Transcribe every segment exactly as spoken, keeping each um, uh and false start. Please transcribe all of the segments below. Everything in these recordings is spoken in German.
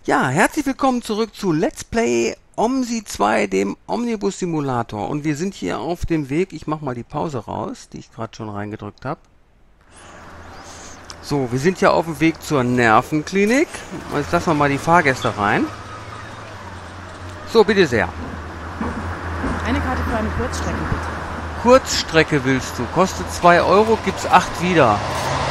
Ja, herzlich willkommen zurück zu Let's Play OMSI zwei, dem Omnibus Simulator. Und wir sind hier auf dem Weg, ich mache mal die Pause raus, die ich gerade schon reingedrückt habe. So, wir sind ja auf dem Weg zur Nervenklinik. Jetzt lassen wir mal die Fahrgäste rein. So, bitte sehr. Eine Karte für eine Kurzstrecke, bitte. Kurzstrecke willst du. Kostet zwei Euro, gibt's acht wieder.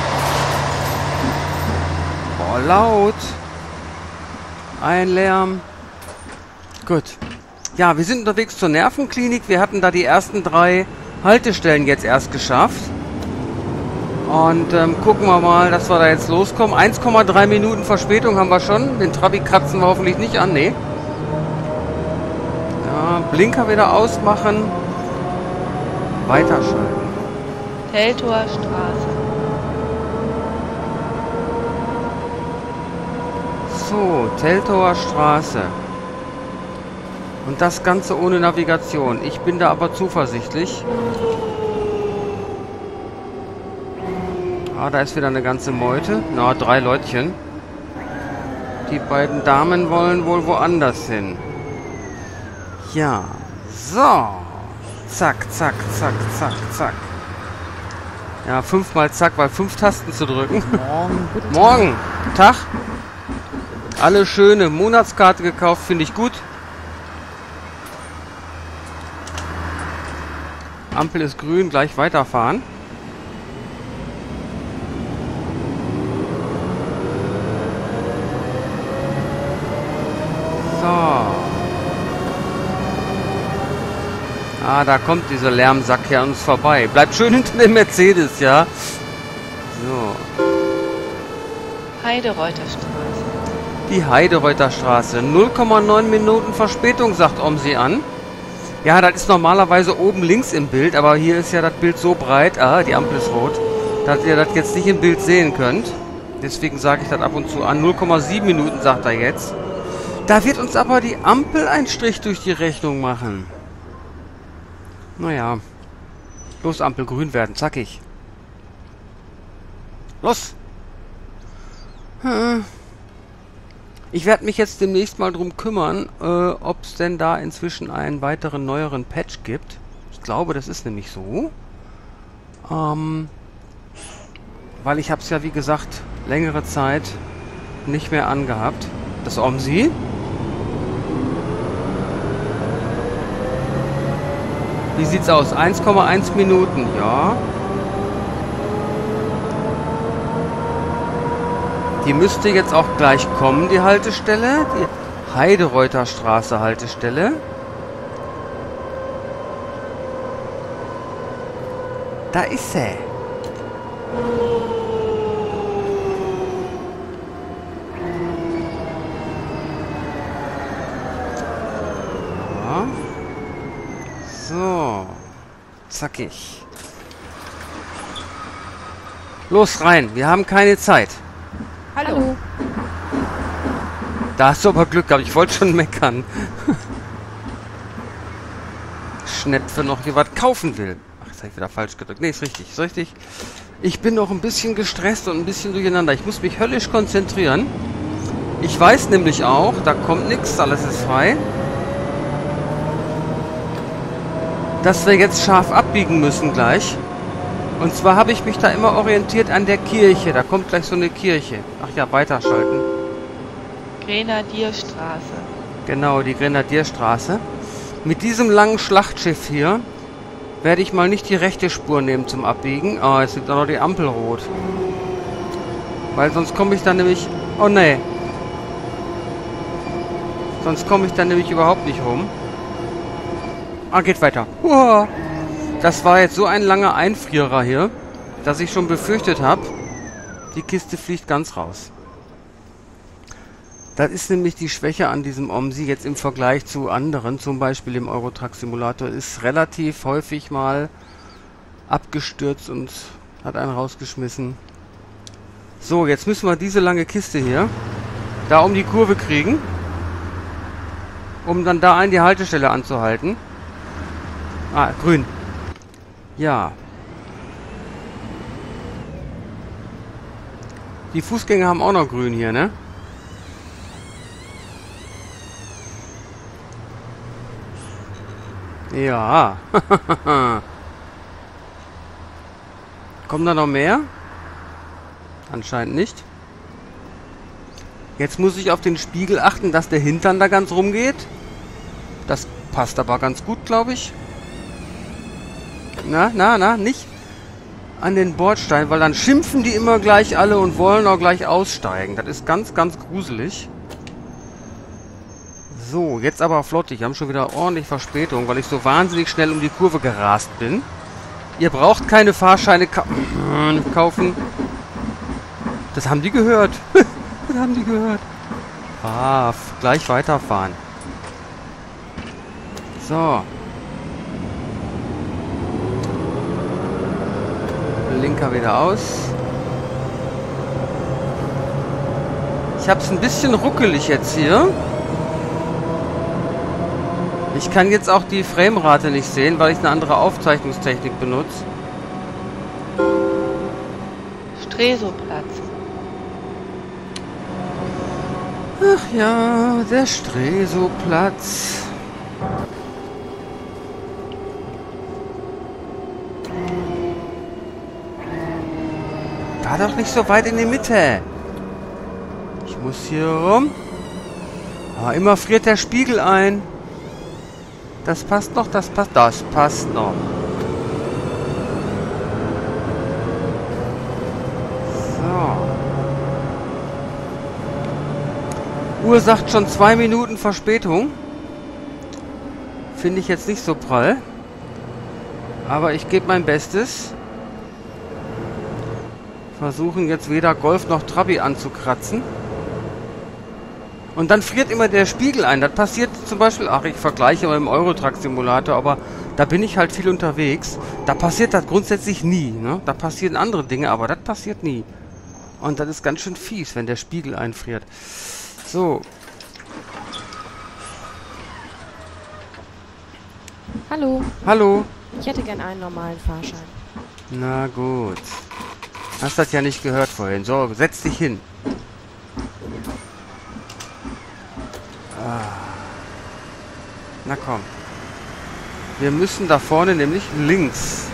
Boah, laut. Ein Lärm. Gut. Ja, wir sind unterwegs zur Nervenklinik. Wir hatten da die ersten drei Haltestellen jetzt erst geschafft. Und ähm, gucken wir mal, dass wir da jetzt loskommen. eins Komma drei Minuten Verspätung haben wir schon. Den Trabi kratzen wir hoffentlich nicht an. Nee. Ja, Blinker wieder ausmachen. Weiterschalten. Teltower Straße. So, Teltower Straße. Und das Ganze ohne Navigation. Ich bin da aber zuversichtlich. Ah, da ist wieder eine ganze Meute. Na, drei Leutchen. Die beiden Damen wollen wohl woanders hin. Ja. So. Zack, zack, zack, zack, zack. Ja, fünfmal zack, weil fünf Tasten zu drücken. Morgen. Guten Tag. Morgen. Tag. Alle schöne Monatskarte gekauft, finde ich gut. Ampel ist grün, gleich weiterfahren. So. Ah, da kommt dieser Lärmsack hier an uns vorbei. Bleibt schön hinter dem Mercedes, ja? So. Heidereuter Straße. Die Heidereuter Straße. null Komma neun Minuten Verspätung, sagt OMSI an. Ja, das ist normalerweise oben links im Bild, aber hier ist ja das Bild so breit, ah, die Ampel ist rot, dass ihr das jetzt nicht im Bild sehen könnt. Deswegen sage ich das ab und zu an. null Komma sieben Minuten, sagt er jetzt. Da wird uns aber die Ampel einen Strich durch die Rechnung machen. Naja. Los, Ampel grün werden, zackig. Los! Hm. Ich werde mich jetzt demnächst mal drum kümmern, äh, ob es denn da inzwischen einen weiteren, neueren Patch gibt. Ich glaube, das ist nämlich so. Ähm, weil ich habe es ja, wie gesagt, längere Zeit nicht mehr angehabt. Das OMSI. Wie sieht's aus? eins Komma eins Minuten, ja. Die müsste jetzt auch gleich kommen, die Haltestelle. Die Heidereuter Straße Haltestelle. Da ist sie. Ja. So. Zackig. Los rein, wir haben keine Zeit. Hallo. Da hast du aber Glück gehabt. Ich wollte schon meckern. Schnepfe noch hier was kaufen will. Ach, jetzt habe ich wieder falsch gedrückt. Nee, ist richtig. Ist richtig. Ich bin noch ein bisschen gestresst und ein bisschen durcheinander. Ich muss mich höllisch konzentrieren. Ich weiß nämlich auch, da kommt nichts. Alles ist frei. Dass wir jetzt scharf abbiegen müssen gleich. Und zwar habe ich mich da immer orientiert an der Kirche. Da kommt gleich so eine Kirche. Ach ja, weiterschalten. Grenadierstraße. Genau, die Grenadierstraße. Mit diesem langen Schlachtschiff hier werde ich mal nicht die rechte Spur nehmen zum Abbiegen. Ah, jetzt liegt auch noch die Ampel rot. Weil sonst komme ich dann nämlich... Oh nee. Sonst komme ich dann nämlich überhaupt nicht rum. Ah, geht weiter. Uah. Das war jetzt so ein langer Einfrierer hier, dass ich schon befürchtet habe, die Kiste fliegt ganz raus. Das ist nämlich die Schwäche an diesem OMSI jetzt im Vergleich zu anderen, zum Beispiel im Eurotruck Simulator, ist relativ häufig mal abgestürzt und hat einen rausgeschmissen. So, jetzt müssen wir diese lange Kiste hier da um die Kurve kriegen, um dann da an die Haltestelle anzuhalten. Ah, grün. Ja. Die Fußgänger haben auch noch grün hier, ne? Ja. Kommen da noch mehr? Anscheinend nicht. Jetzt muss ich auf den Spiegel achten, dass der Hintern da ganz rumgeht. Das passt aber ganz gut, glaube ich. Na, na, na, nicht an den Bordstein, weil dann schimpfen die immer gleich alle und wollen auch gleich aussteigen. Das ist ganz, ganz gruselig. So, jetzt aber flott. Ich habe schon wieder ordentlich Verspätung, weil ich so wahnsinnig schnell um die Kurve gerast bin. Ihr braucht keine Fahrscheine ka kaufen. Das haben die gehört. Das haben die gehört. Ah, gleich weiterfahren. So. Linker wieder aus. Ich habe es ein bisschen ruckelig jetzt hier. Ich kann jetzt auch die Framerate nicht sehen, weil ich eine andere Aufzeichnungstechnik benutze. Stresoplatz. Ach ja, der Stresoplatz. War doch nicht so weit in die Mitte. Ich muss hier rum. Aber immer friert der Spiegel ein. Das passt noch, das passt, das passt noch. So. Uhr sagt schon zwei Minuten Verspätung. Finde ich jetzt nicht so prall. Aber ich gebe mein Bestes. Versuchen jetzt weder Golf noch Trabi anzukratzen. Und dann friert immer der Spiegel ein. Das passiert zum Beispiel, ach, ich vergleiche mal im Eurotruck-Simulator, aber da bin ich halt viel unterwegs. Da passiert das grundsätzlich nie, ne? Da passieren andere Dinge, aber das passiert nie. Und das ist ganz schön fies, wenn der Spiegel einfriert. So. Hallo. Hallo. Ich hätte gern einen normalen Fahrschein. Na gut. Hast das ja nicht gehört vorhin. So, setz dich hin. Na komm. Wir müssen da vorne nämlich links.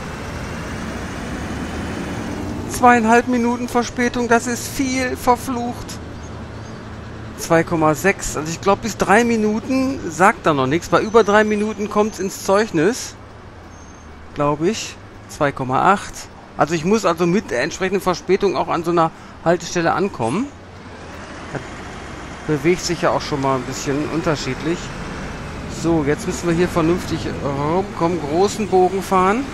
Zweieinhalb Minuten Verspätung, das ist viel, verflucht. zwei Komma sechs, also ich glaube bis drei Minuten sagt er noch nichts. Bei über drei Minuten kommt es ins Zeugnis. Glaube ich. zwei Komma acht. Also ich muss also mit der entsprechenden Verspätung auch an so einer Haltestelle ankommen. Das bewegt sich ja auch schon mal ein bisschen unterschiedlich. So, jetzt müssen wir hier vernünftig rumkommen, großen Bogen fahren.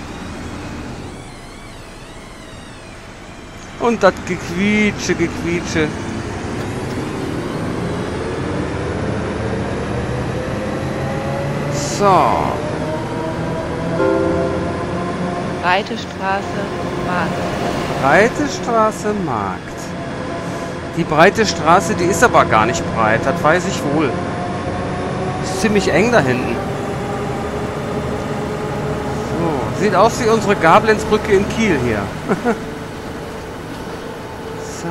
Und das Gequietsche, Gequietsche. So. Breite Straße, Markt. Breite Straße, Markt. Die breite Straße, die ist aber gar nicht breit, das weiß ich wohl. Ist ziemlich eng da hinten. So, sieht aus wie unsere Gablenzbrücke in Kiel hier. So.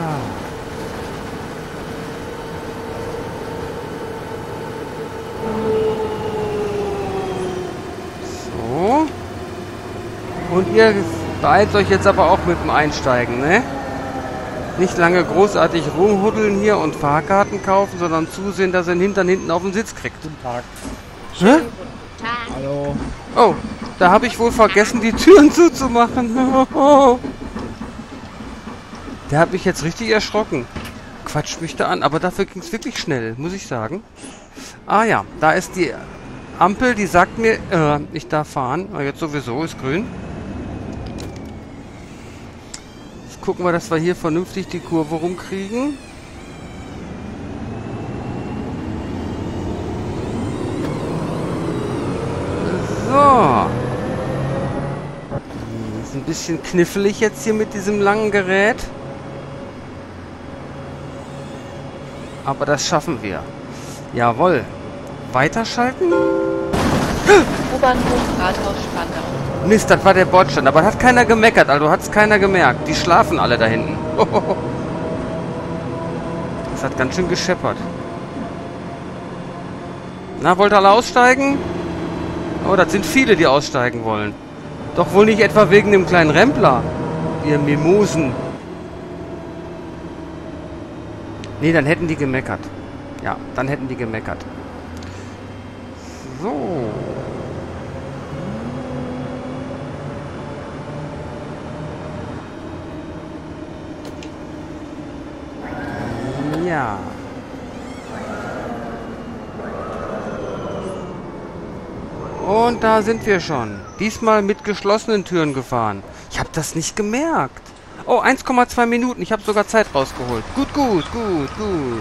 So. Und ihr beeilt euch jetzt aber auch mit dem Einsteigen, ne? Nicht lange großartig rumhuddeln hier und Fahrkarten kaufen, sondern zusehen, dass er den Hintern hinten auf den Sitz kriegt. Guten Tag. Hä? Hallo. Oh, da habe ich wohl vergessen, die Türen zuzumachen. Der hat mich jetzt richtig erschrocken. Quatscht mich da an, aber dafür ging es wirklich schnell, muss ich sagen. Ah ja, da ist die Ampel, die sagt mir, äh, ich darf fahren. Aber jetzt sowieso, ist grün. Jetzt gucken wir, dass wir hier vernünftig die Kurve rumkriegen. So. Ist ein bisschen knifflig jetzt hier mit diesem langen Gerät. Aber das schaffen wir. Jawohl. Weiterschalten? U-Bahnhof Rathaus Spandau. Mist, das war der Bordstein. Aber hat keiner gemeckert, also hat es keiner gemerkt. Die schlafen alle da hinten. Das hat ganz schön gescheppert. Na, wollt ihr alle aussteigen? Oh, das sind viele, die aussteigen wollen. Doch wohl nicht etwa wegen dem kleinen Rempler. Ihr Mimosen. Nee, dann hätten die gemeckert. Ja, dann hätten die gemeckert. So. Ja. Und da sind wir schon. Diesmal mit geschlossenen Türen gefahren. Ich habe das nicht gemerkt. Oh, eins Komma zwei Minuten. Ich habe sogar Zeit rausgeholt. Gut, gut, gut, gut.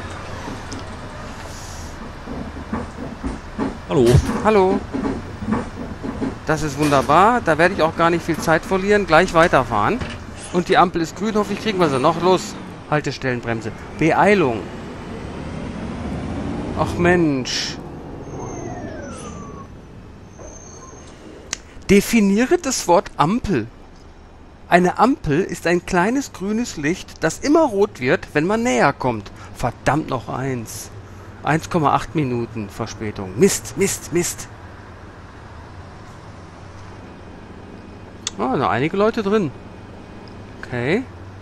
Hallo. Hallo. Das ist wunderbar. Da werde ich auch gar nicht viel Zeit verlieren. Gleich weiterfahren. Und die Ampel ist grün. Hoffentlich kriegen wir sie noch. Los. Haltestellenbremse. Beeilung. Ach Mensch. Definiere das Wort Ampel. Eine Ampel ist ein kleines grünes Licht, das immer rot wird, wenn man näher kommt. Verdammt, noch eins. eins Komma acht Minuten Verspätung. Mist, Mist, Mist. Ah, noch einige Leute drin. Okay.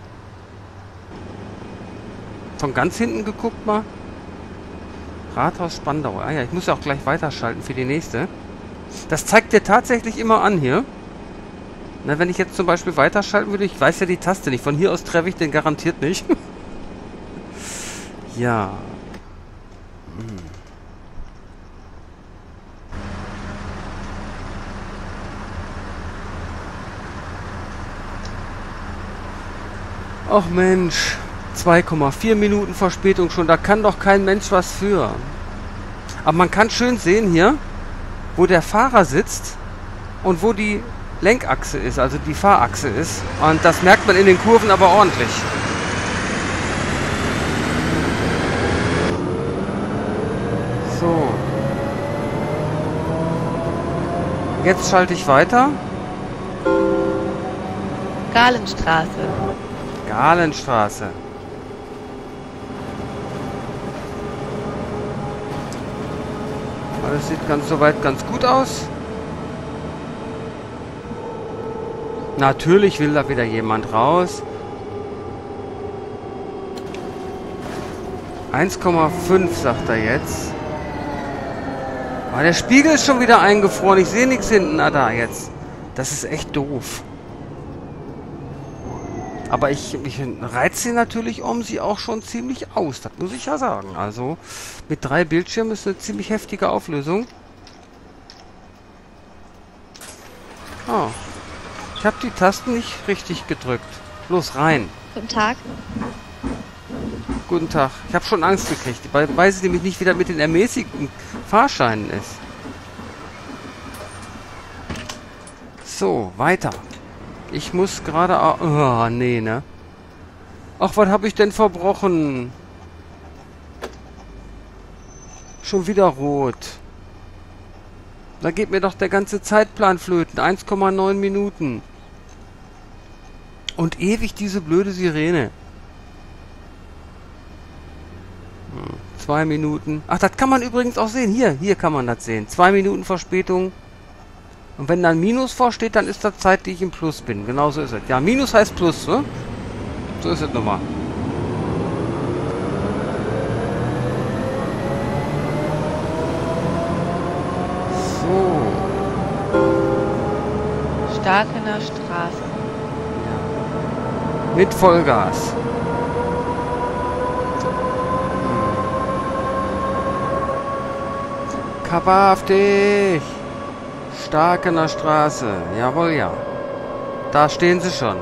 Von ganz hinten geguckt mal. Rathaus Spandau. Ah ja, ich muss ja auch gleich weiterschalten für die nächste. Das zeigt dir tatsächlich immer an hier. Na, wenn ich jetzt zum Beispiel weiterschalten würde, ich weiß ja die Taste nicht. Von hier aus treffe ich den garantiert nicht. Ja. Hm. Ach Mensch. zwei Komma vier Minuten Verspätung schon. Da kann doch kein Mensch was für. Aber man kann schön sehen hier, wo der Fahrer sitzt und wo die Lenkachse ist, also die Fahrachse ist. Und das merkt man in den Kurven aber ordentlich. So. Jetzt schalte ich weiter. Galenstraße. Galenstraße. Das sieht ganz soweit ganz gut aus. Natürlich will da wieder jemand raus. eins Komma fünf sagt er jetzt. Aber der Spiegel ist schon wieder eingefroren. Ich sehe nichts hinten. Ah, da jetzt. Das ist echt doof. Aber ich, ich reize sie natürlich um sie auch schon ziemlich aus. Das muss ich ja sagen. Also mit drei Bildschirmen ist eine ziemlich heftige Auflösung. Oh. Ich habe die Tasten nicht richtig gedrückt. Los, rein. Guten Tag. Guten Tag. Ich habe schon Angst gekriegt, weil, weil sie nämlich nicht wieder mit den ermäßigten Fahrscheinen ist. So, weiter. Ich muss gerade... Oh, nee, ne? Ach, was habe ich denn verbrochen? Schon wieder rot. Da geht mir doch der ganze Zeitplan flöten. eins Komma neun Minuten. Und ewig diese blöde Sirene. Hm, zwei Minuten. Ach, das kann man übrigens auch sehen. Hier, hier kann man das sehen. Zwei Minuten Verspätung. Und wenn dann Minus vorsteht, dann ist das Zeit, die ich im Plus bin. Genau so ist es. Ja, Minus heißt Plus, ne? So ist es nochmal. So. Starkener Straße. Ja. Mit Vollgas. Hm. Kappa auf dich! Starkener Straße. Jawohl, ja. Da stehen sie schon.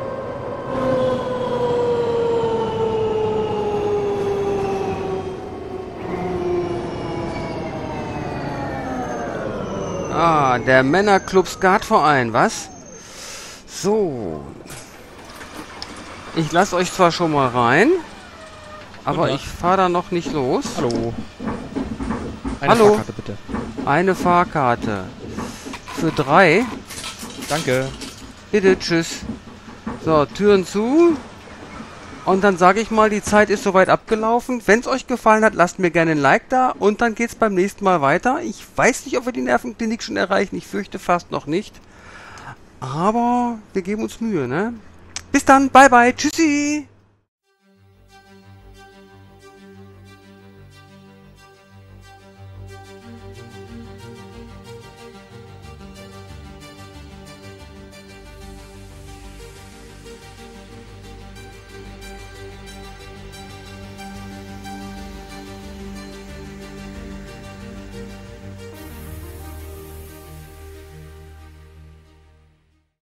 Ah, der Männerclub Skatverein, was? So. Ich lasse euch zwar schon mal rein, aber ich fahre da noch nicht los. Hallo. Eine Hallo. Fahrkarte bitte. Eine Fahrkarte. Für drei. Danke. Bitte, tschüss. So, Türen zu. Und dann sage ich mal, die Zeit ist soweit abgelaufen. Wenn es euch gefallen hat, lasst mir gerne ein Like da und dann geht's beim nächsten Mal weiter. Ich weiß nicht, ob wir die Nervenklinik schon erreichen. Ich fürchte fast noch nicht. Aber wir geben uns Mühe, ne? Bis dann, bye bye, tschüssi!